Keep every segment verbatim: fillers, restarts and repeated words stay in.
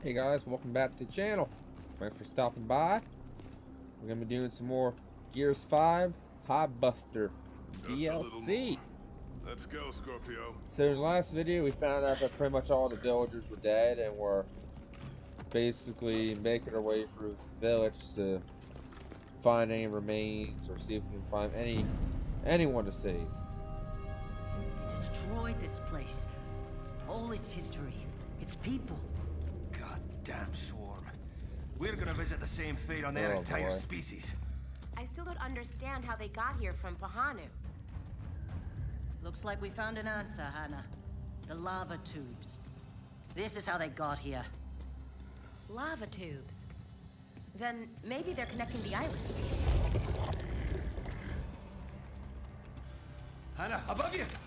Hey guys, welcome back to the channel. Thanks for stopping by. We're gonna be doing some more Gears five Hivebuster D L C. Let's go, Scorpio. So in the last video we found out that pretty much all the villagers were dead, and we're basically making our way through this village to find any remains or see if we can find any anyone to save. Destroyed this place. All its history, its people. Goddamn swarm. We're gonna visit the same fate on their Oh, entire boy. species. I still don't understand how they got here from Pahanu. Looks like we found an answer, Hannah. The lava tubes. This is how they got here. Lava tubes. Then maybe they're connecting the islands. Hannah, above you!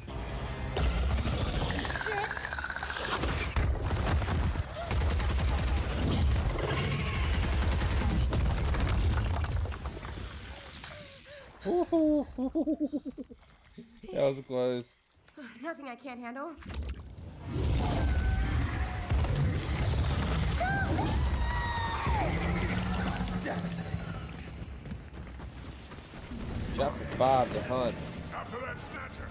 That was close. Nothing I can't handle. Chapter five, the hunt. After that snatcher.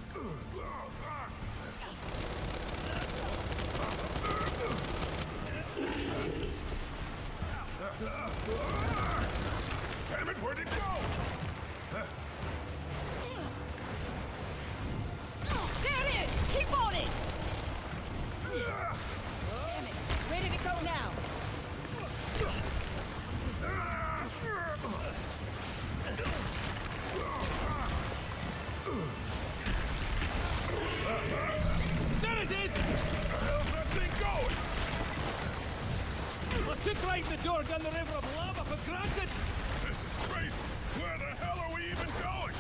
Damn it, where'd it go? There it is! Keep on it! Damn it! Ready to go now! There it is! Where the hell's that thing going? I took right the door down the river of lava for granted! This is crazy. Where the hell are we even going?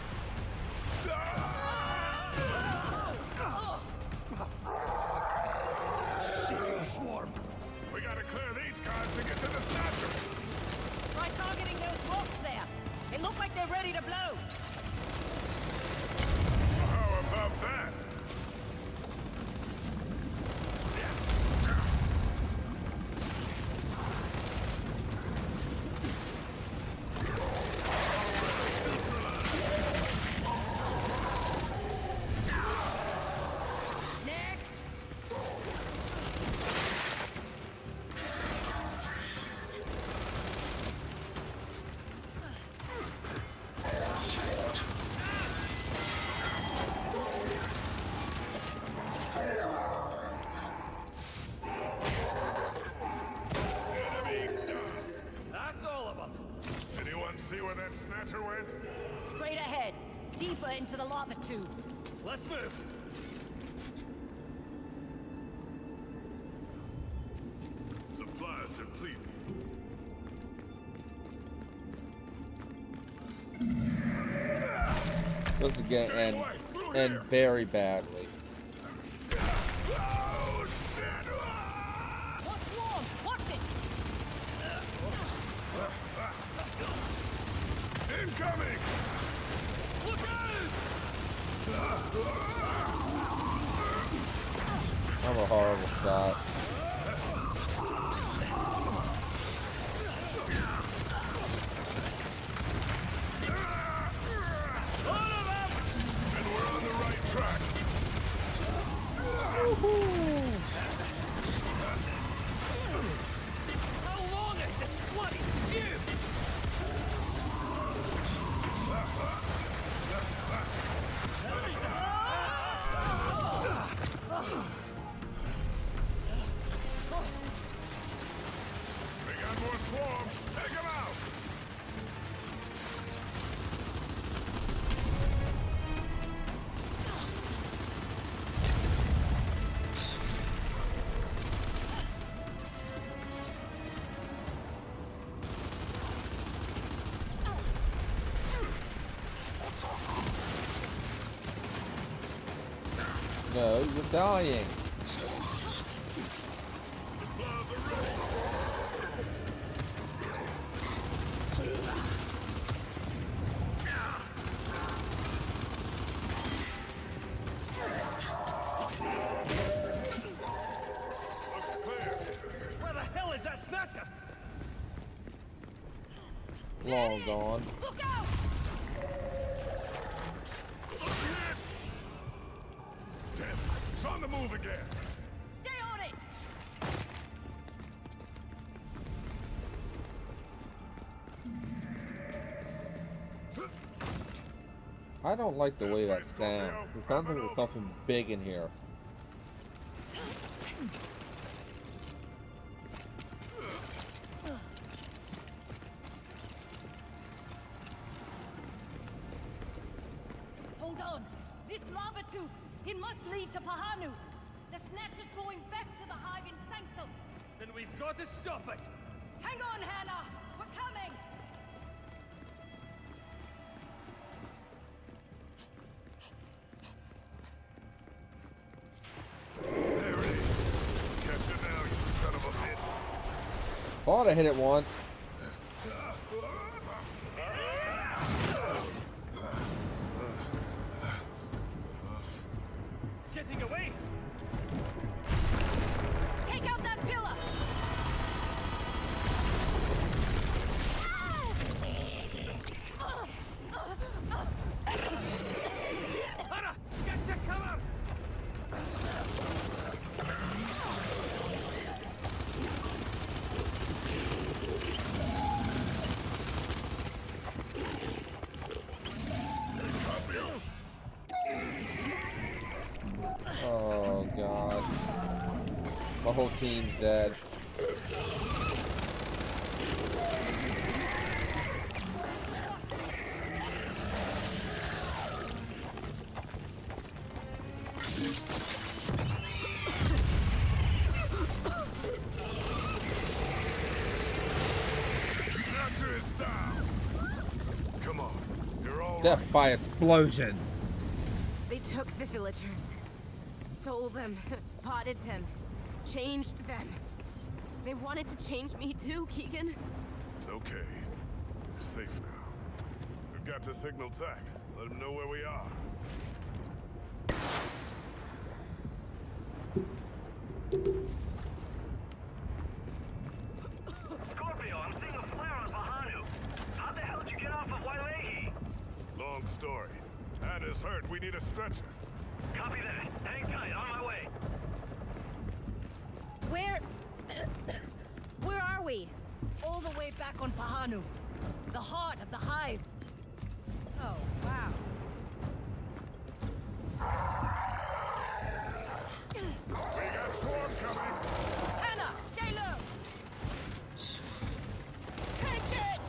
Shit, the swarm! We gotta clear these guys to get to the snatcher. Try targeting those rocks there. They look like they're ready to blow. How about that? Next! Enemy down. That's all of them! Anyone see where that snatcher went? Straight ahead. Deeper into the lava tube. Let's move! Supplies depleted. This is gonna end end very badly. Oh, shit! Ah! What's wrong? Watch it! Incoming! Look out! I'm a horrible shot. And we're on the right track. How long is this bloody tube? We got more swarms. Take them out. No, you're dying. Supplies are ready. Looks clear. Long gone. Look out! Damn, it's on the move again. Stay on it! I don't like the way that sounds. It sounds like there's something big in here. Hold on. This lava tube, it must lead to Pahanu. The Snatcher's going back to the Hive in Sanctum. Then we've got to stop it. Hang on, Hannah. We're coming. There it is. Catch it now, you son of a bitch. Thought I hit it once. It's getting away. Take out that pillar. Hannah, get to cover. Oh god. My whole team's dead. Snatcher is down. Come on, you're all Death right. by explosion. They took the villagers, stole them, potted them, changed them. They wanted to change me too, Keegan. It's okay. You're safe now. We've got to signal Zach. Let him know where we are. Scorpio, I'm seeing a flare on Pahanu. How the hell did you get off of Wailehi? Long story. Anna's hurt. We need a stretcher. Copy that. Hang tight, on my way. Where... Where are we? All the way back on Pahanu. The heart of the Hive. Oh, wow. We got swarm coming. Hannah, stay low. Take it.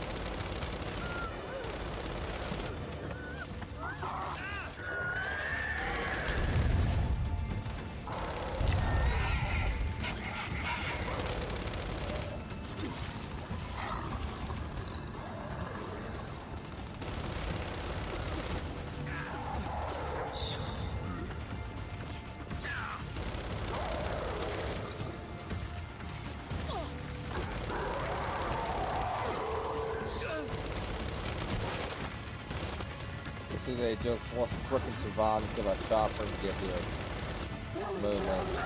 See, they just want to frickin' survive until that chopper can get here. Movement.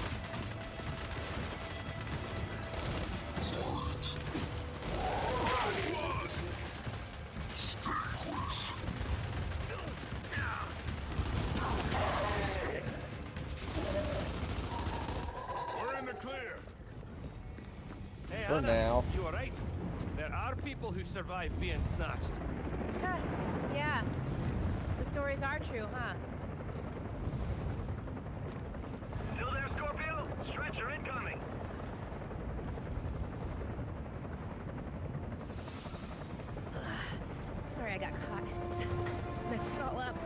We're in the clear. Hey, For Hannah, now. you alright? There are people who survive being snatched. Huh, yeah. The stories are true, huh? Still there, Scorpio? Stretcher incoming. Sorry I got caught. Messed us all up.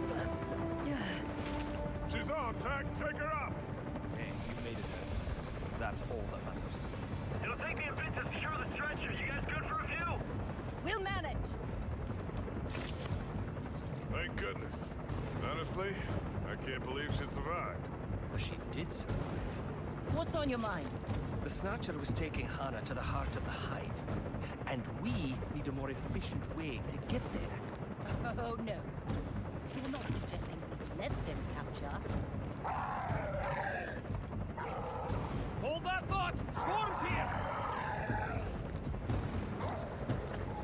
She's on, Tack. Take her up. Hey, you made it out. That's all that matters. It'll take me a bit to secure the stretcher. You guys good for a few? We'll manage. Thank goodness. Honestly, I can't believe she survived. But she did survive. What's on your mind? The Snatcher was taking Hannah to the heart of the Hive. And we need a more efficient way to get there. Oh no. You're not suggesting we let them capture us. Hold that thought! Swarm's here!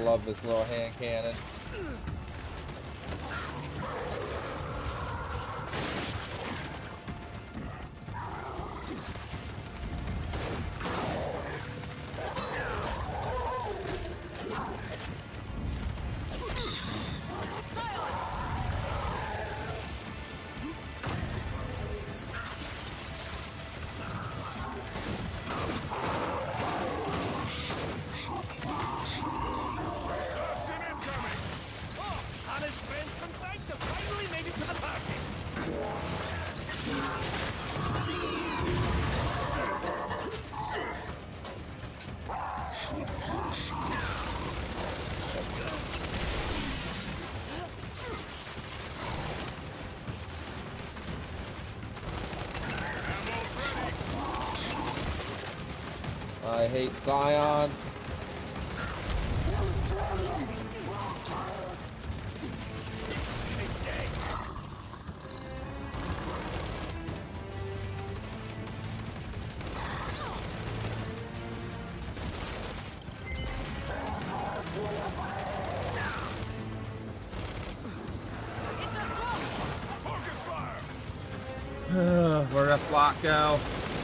love this little hand cannon. I hate Scions. Where'd that flock go?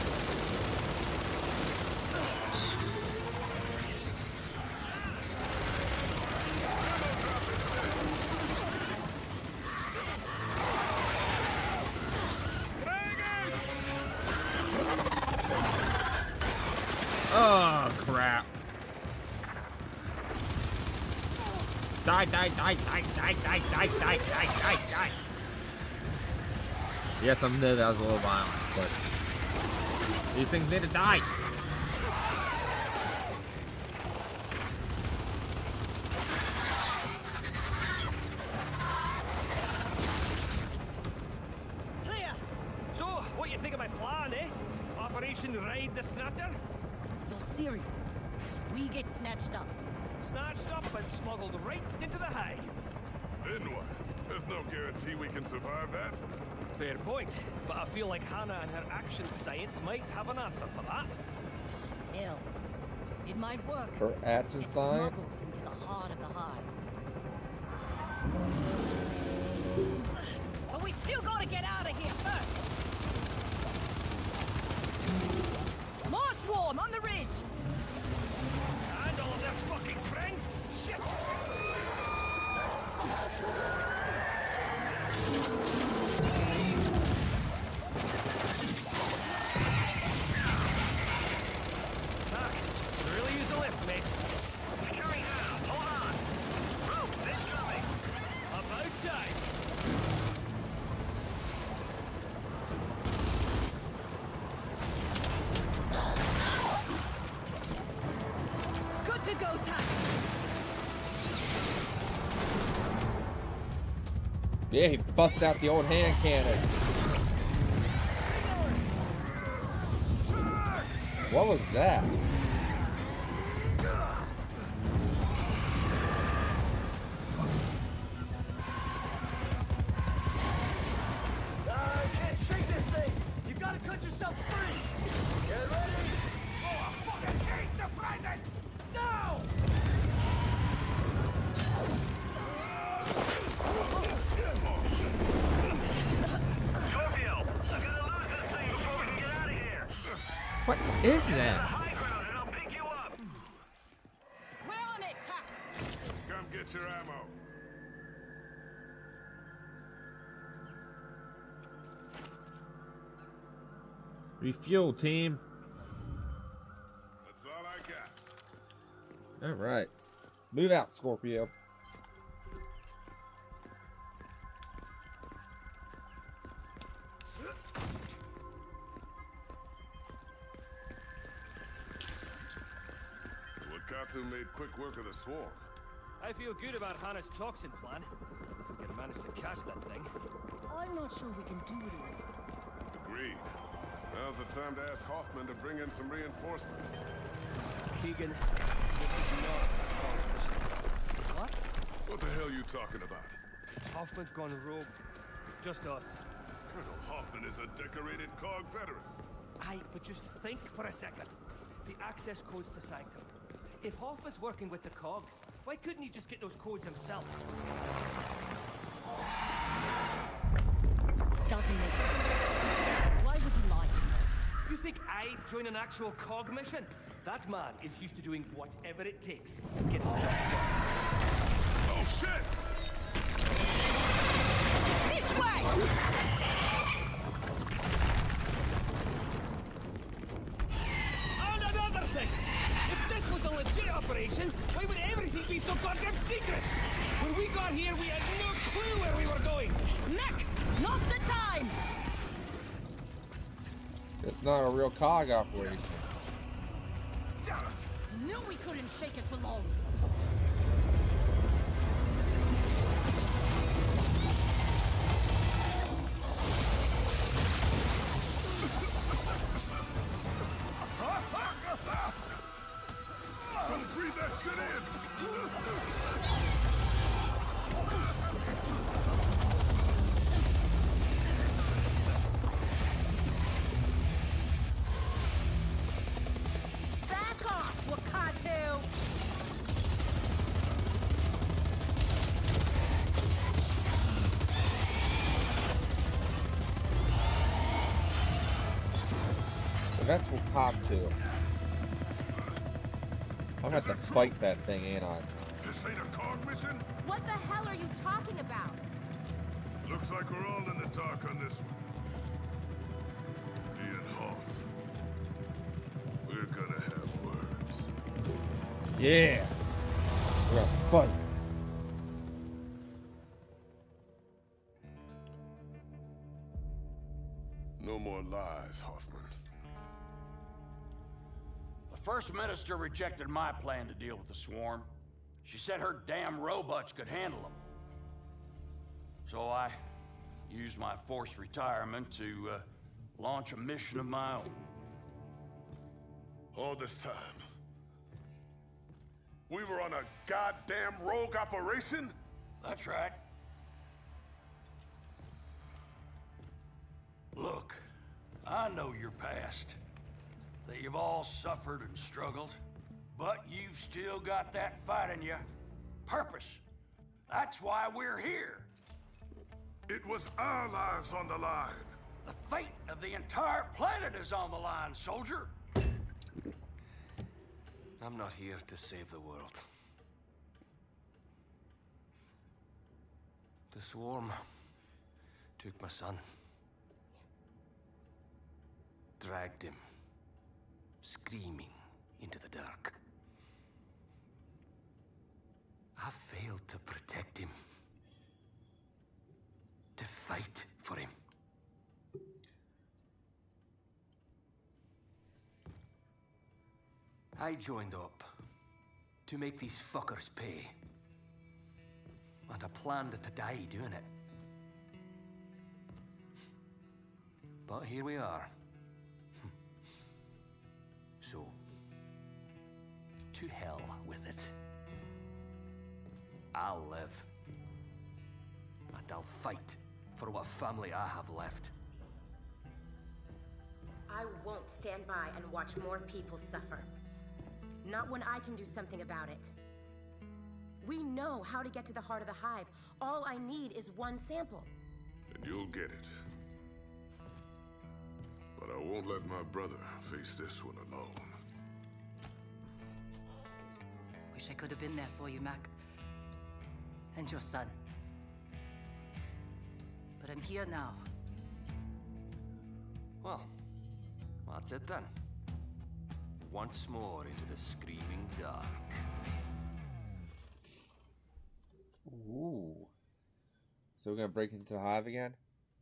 Oh, crap. Die, die, die, die, die, die, die, die, die, die, die. Yes, I know that was a little violent, but these things need to die. Clear! So, what you think of my plan, eh? Operation Raid the Snatcher? You're serious? We get snatched up. Snatched up and smuggled right into the hive. Then what? There's no guarantee we can survive that. Fair point, but I feel like Hannah and her action science might have an answer for that. Hell, it might work. Her action It's science? smuggled into the heart of the hive. But we still gotta get out of here first. More swarm on the ridge. And all of their fucking friends? Shit! Doc, really use a lift, mate. Securing now. Hold on. Ropes incoming. About time. Good to go, Tack. Yeah, he busts out the old hand cannon. What was that? Shake this thing. You gotta cut yourself free. Get ready. Oh, I fucking hate surprises. No. Scorpio, I'm gonna lose this thing before we can get out of here. What is that? High ground and I'll pick you up. We're on it, Tack. Come get your ammo. Refuel, team. That's all I got. All right. Move out, Scorpio. Wakatu made quick work of the swarm. I feel good about Hannah's toxin plan. If we can manage to catch that thing. I'm not sure we can do it all. Agreed. Now's the time to ask Hoffman to bring in some reinforcements. Keegan, this is not a competition. What? What the hell are you talking about? Hoffman's gone rogue. It's just us. Colonel Hoffman is a decorated cog veteran. Aye, but just think for a second. The access codes to Sanctum. If Hoffman's working with the cog, Why couldn't he just get those codes himself? Doesn't make sense. Why would he lie to us? You think I'd join an actual cog mission? That man is used to doing whatever it takes to get the job done. Oh shit! This way! And another thing! If this was a legit operation, why would everything be so goddamn secret? When we got here, we had no clue where we were going! Nick! Not the time! It's not a real cog operation. Damn it! Knew we couldn't shake it for long. Don't breathe that shit in! Back off, Wakatu! So that's what cop to. I'm gonna have to fight that thing, ain't I? This ain't a cog mission? What the hell are you talking about? Looks like we're all in the dark on this one. Me and Hoth. We're gonna have words. Yeah. We're gonna fight. No more lies, Hoffman. The First Minister rejected my plan to deal with the swarm. She said her damn robots could handle them. So I used my forced retirement to uh, launch a mission of my own. All this time, we were on a goddamn rogue operation? That's right. Look, I know your past. That you've all suffered and struggled. But you've still got that fight in you. Purpose. That's why we're here. It was our lives on the line. The fate of the entire planet is on the line, soldier. I'm not here to save the world. The swarm took my son. Dragged him, screaming, into the dark. I failed to protect him. To fight for him. I joined up to make these fuckers pay. And I planned to die doing it. But here we are. So, to hell with it. I'll live. And I'll fight for what family I have left. I won't stand by and watch more people suffer. Not when I can do something about it. We know how to get to the heart of the hive. All I need is one sample. And you'll get it. But I won't let my brother face this one alone. Wish I could have been there for you, Mac. And your son. But I'm here now. Well, that's it then. Once more into the screaming dark. Ooh. So we're gonna break into the hive again?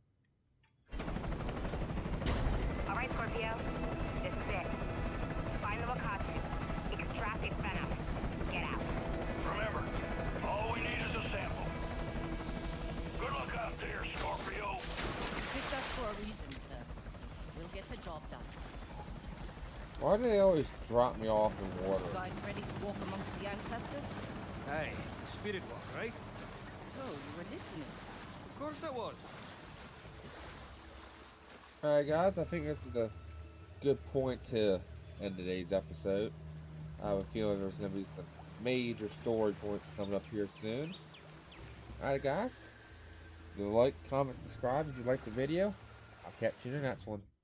All right, Scorpio. This is it. Find the Wakatu. Extract its venom. Get out. Remember, all we need is a sample. Good luck out there, Scorpio. You picked us for a reason, sir. We'll get the job done. Why do they always drop me off in water? You guys ready to walk amongst the ancestors? Hey, spirit walk, right? So, you were listening. Of course I was. Alright guys, I think this is a good point to end today's episode. I have a feeling there's going to be some major story points coming up here soon. Alright guys, like, comment, subscribe if you liked the video. I'll catch you in the next one.